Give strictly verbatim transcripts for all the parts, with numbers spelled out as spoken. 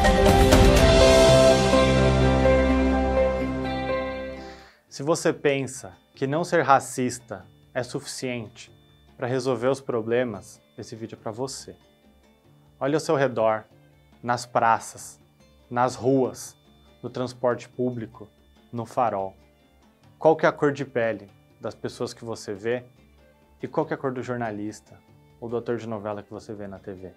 Se você pensa que não ser racista é suficiente para resolver os problemas, esse vídeo é para você. Olhe ao seu redor, nas praças, nas ruas, no transporte público, no farol. Qual que é a cor de pele das pessoas que você vê e qual que é a cor do jornalista ou do ator de novela que você vê na T V?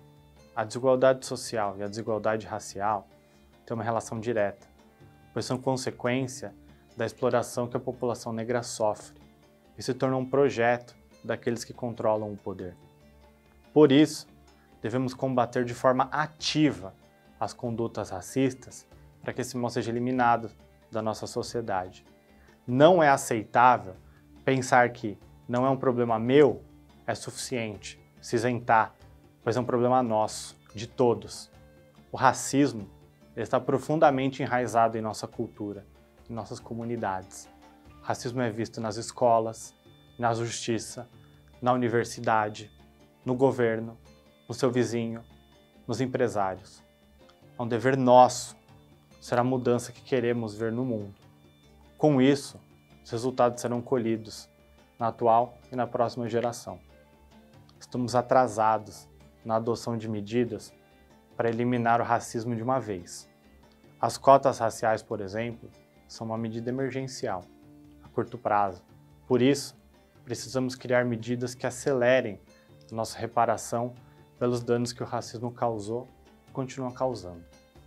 A desigualdade social e a desigualdade racial têm uma relação direta, pois são consequência da exploração que a população negra sofre e se torna um projeto daqueles que controlam o poder. Por isso, devemos combater de forma ativa as condutas racistas para que esse mal seja eliminado da nossa sociedade. Não é aceitável pensar que não é um problema meu, é suficiente se isentar, pois é um problema nosso, de todos. O racismo está profundamente enraizado em nossa cultura, em nossas comunidades. O racismo é visto nas escolas, na justiça, na universidade, no governo, no seu vizinho, nos empresários. É um dever nosso ser a mudança que queremos ver no mundo. Com isso, os resultados serão colhidos na atual e na próxima geração. Estamos atrasados na adoção de medidas para eliminar o racismo de uma vez. As cotas raciais, por exemplo, são uma medida emergencial, a curto prazo. Por isso, precisamos criar medidas que acelerem a nossa reparação pelos danos que o racismo causou e continua causando.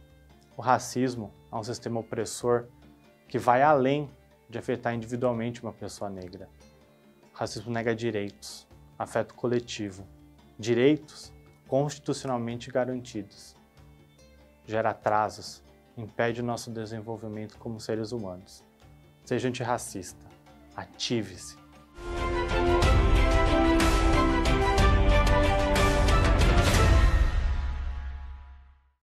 O racismo é um sistema opressor que vai além de afetar individualmente uma pessoa negra. O racismo nega direitos, afeto coletivo, direitos constitucionalmente garantidos. Gera atrasos, impede o nosso desenvolvimento como seres humanos. Seja antirracista, ative-se,